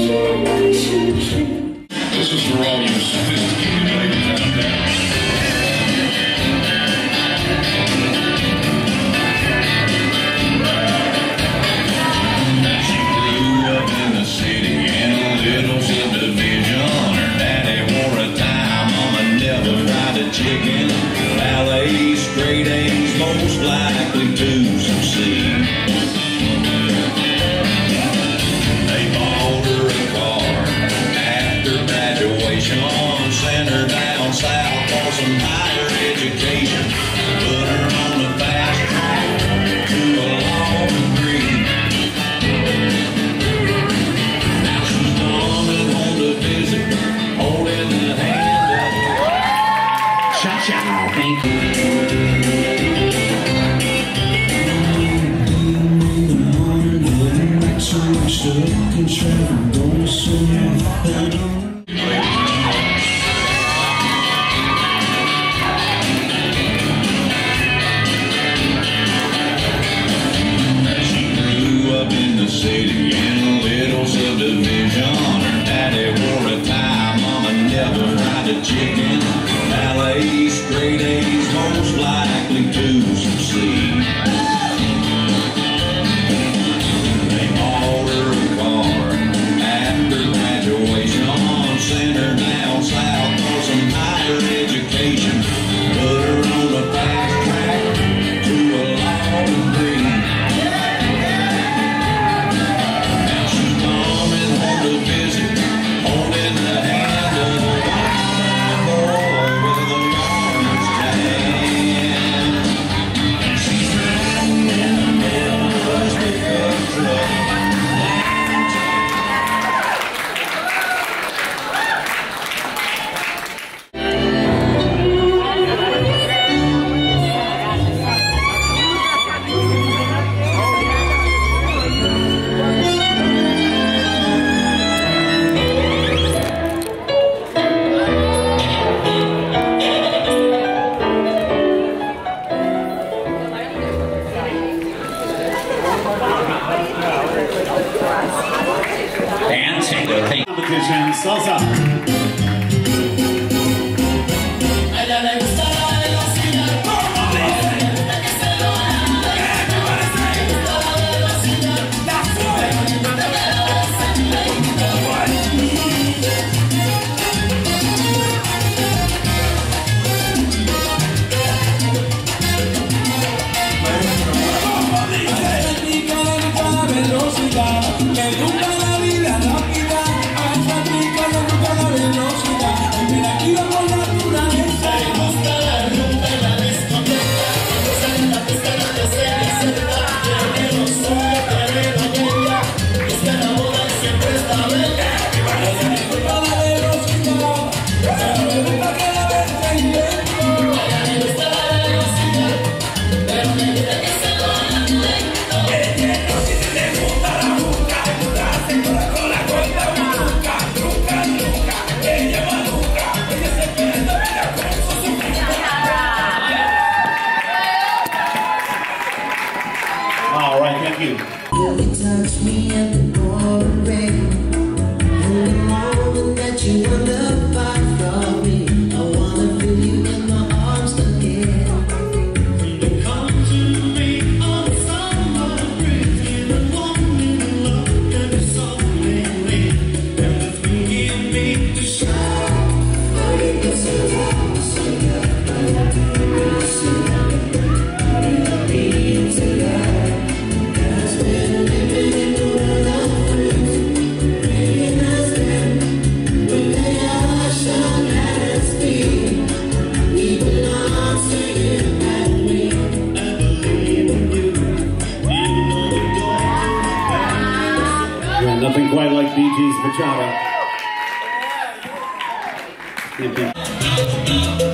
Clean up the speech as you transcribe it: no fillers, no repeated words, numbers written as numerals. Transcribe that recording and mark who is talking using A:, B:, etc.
A: This is for all you sophisticated ladies out there. She grew up in the city in a little subdivision. Her daddy wore a tie, mama never fried a chicken. Ballet, straight A's, most likely to succeed. They bought her a car after graduation, sent her down south for some higher education, put her on a fast track to a law degree. Now she's coming home to visit, holding the hand of her. Cha-cha, thank you. Stuck in traffic, going somewhere. She grew up in the city in a little subdivision. Her daddy wore a tie, mama never fried a chicken. Ballet, straight A's, most likely to succeed. Sent her down south for some higher education, put her on a fast track to a law degree. Now she's coming home to visit, holding the hand of a white boy with a farmer's tan. She's riding in the middle of his pickup truck.
B: Competition salsa. All right, thank you.
C: You touch me at the pouring rain, and the moment that you want to part from me, I wanna feel you in my arms again. You come to me on summer breeze, and want me to love you so lately, and the thing in me to show. Oh, you get so loud, so good, I do you see that you need to love.
B: Nothing quite like BG's bachata.